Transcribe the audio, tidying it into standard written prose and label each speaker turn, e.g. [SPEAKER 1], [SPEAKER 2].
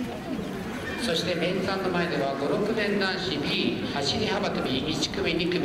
[SPEAKER 1] そしてメインさんの前では5、6年男子 B 走り幅跳び1組2組